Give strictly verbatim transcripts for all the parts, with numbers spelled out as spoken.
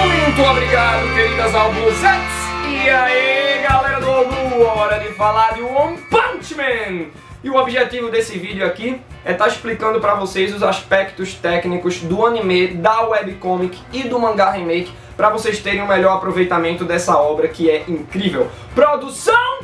Muito obrigado, queridas albuzettes! E aí, galera do Albu, hora de falar de One Punch Man! E o objetivo desse vídeo aqui é estar explicando para vocês os aspectos técnicos do anime, da webcomic e do mangá remake, para vocês terem o melhor aproveitamento dessa obra que é incrível. Produção!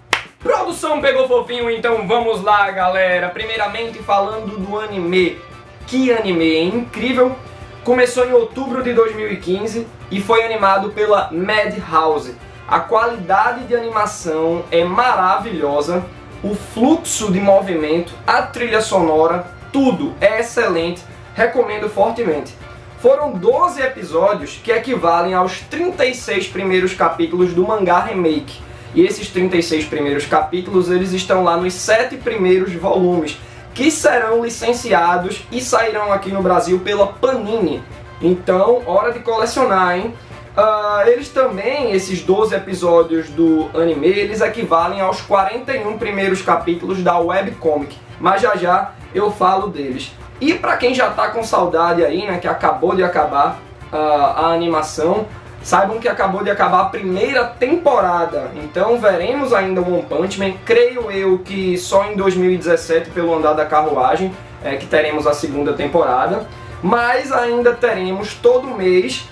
Produção pegou fofinho, então vamos lá, galera! Primeiramente falando do anime. Que anime incrível! Começou em outubro de dois mil e quinze e foi animado pela Madhouse. A qualidade de animação é maravilhosa, o fluxo de movimento, a trilha sonora, tudo é excelente, recomendo fortemente. Foram doze episódios que equivalem aos trinta e seis primeiros capítulos do mangá remake. E esses trinta e seis primeiros capítulos, eles estão lá nos sete primeiros volumes, que serão licenciados e sairão aqui no Brasil pela Panini. Então, hora de colecionar, hein? Uh, eles também, esses doze episódios do anime, eles equivalem aos quarenta e um primeiros capítulos da webcomic. Mas já já eu falo deles. E pra quem já tá com saudade aí, né, que acabou de acabar uh, a animação, saibam que acabou de acabar a primeira temporada, então veremos ainda o One Punch Man. Creio eu que só em dois mil e dezessete, pelo andar da carruagem, é que teremos a segunda temporada, mas ainda teremos todo mês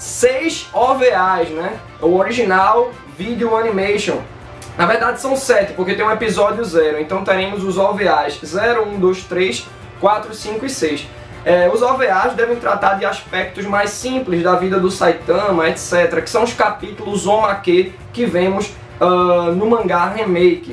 seis O V As, né? O Original Video Animation. Na verdade são sete, porque tem um episódio zero, então teremos os O V As zero, um, dois, três, quatro, cinco e seis. É, os O V As devem tratar de aspectos mais simples da vida do Saitama, etcétera, que são os capítulos omake que vemos uh, no mangá remake.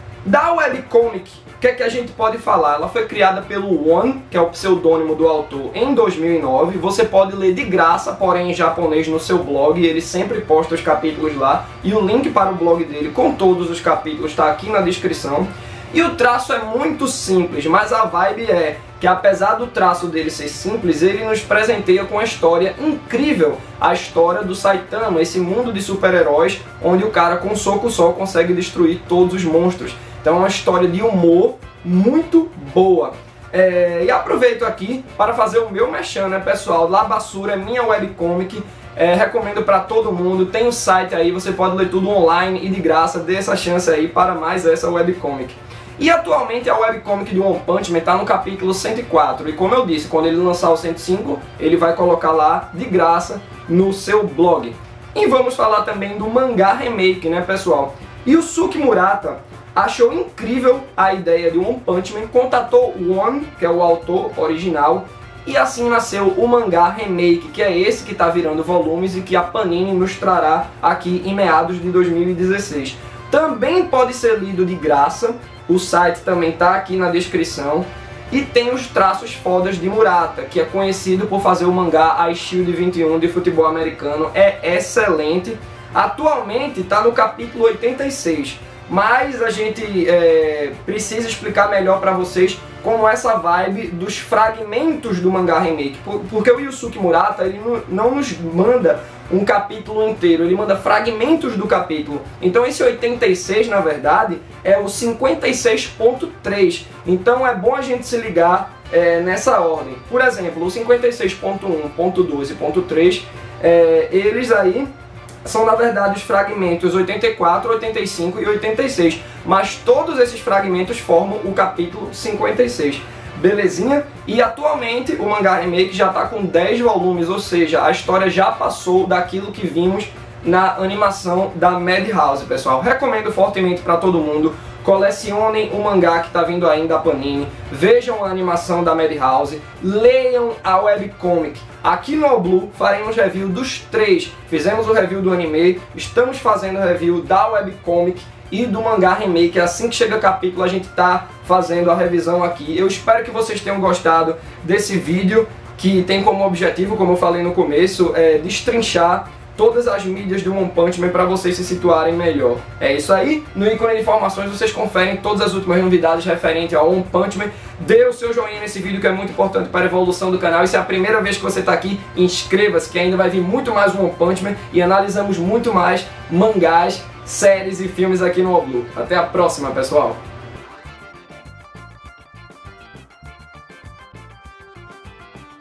Da webcomic, o que é que a gente pode falar? Ela foi criada pelo One, que é o pseudônimo do autor, em dois mil e nove. Você pode ler de graça, porém em japonês, no seu blog. Ele sempre posta os capítulos lá. E o link para o blog dele com todos os capítulos está aqui na descrição. E o traço é muito simples, mas a vibe é que, apesar do traço dele ser simples, ele nos presenteia com uma história incrível. A história do Saitama, esse mundo de super-heróis, onde o cara com um soco só consegue destruir todos os monstros. Então é uma história de humor muito boa. É, e aproveito aqui para fazer o meu merchan, né, pessoal? Labassura é minha webcomic. É, recomendo para todo mundo, tem o site aí, você pode ler tudo online e de graça. Dê essa chance aí para mais essa webcomic. E atualmente a webcomic de One Punch Man está no capítulo cento e quatro. E como eu disse, quando ele lançar o cento e cinco, ele vai colocar lá de graça no seu blog. E vamos falar também do mangá remake, né, pessoal? Yusuke Murata achou incrível a ideia de One Punch Man, contatou o One, que é o autor original, e assim nasceu o mangá remake, que é esse que está virando volumes e que a Panini nos trará aqui em meados de dois mil e dezesseis. Também pode ser lido de graça. O site também está aqui na descrição. E tem os traços fodas de Murata, que é conhecido por fazer o mangá A Shield vinte e um de futebol americano. É excelente. Atualmente está no capítulo oitenta e seis. Mas a gente é, precisa explicar melhor para vocês como essa vibe dos fragmentos do mangá remake. Porque o Yusuke Murata, ele não nos manda um capítulo inteiro, ele manda fragmentos do capítulo. Então esse oitenta e seis, na verdade, é o cinquenta e seis ponto três. Então é bom a gente se ligar é, nessa ordem. Por exemplo, o cinquenta e seis ponto um, ponto dois e ponto três, é, eles aí são na verdade os fragmentos oitenta e quatro, oitenta e cinco e oitenta e seis. Mas todos esses fragmentos formam o capítulo cinquenta e seis. Belezinha? E atualmente o mangá remake já está com dez volumes, ou seja, a história já passou daquilo que vimos na animação da Madhouse, pessoal. Recomendo fortemente para todo mundo. Colecionem o mangá que está vindo aí da Panini, vejam a animação da Madhouse, leiam a webcomic. Aqui no All Blue faremos review dos três. Fizemos o review do anime, estamos fazendo o review da webcomic e do mangá remake. Assim que chega o capítulo a gente está fazendo a revisão aqui. Eu espero que vocês tenham gostado desse vídeo, que tem como objetivo, como eu falei no começo, é destrinchar todas as mídias do One Punch Man para vocês se situarem melhor. É isso aí. No ícone de informações vocês conferem todas as últimas novidades referentes ao One Punch Man. Dê o seu joinha nesse vídeo, que é muito importante para a evolução do canal. E se é a primeira vez que você está aqui, inscreva-se, que ainda vai vir muito mais One Punch Man e analisamos muito mais mangás, séries e filmes aqui no All Blue. Até a próxima, pessoal!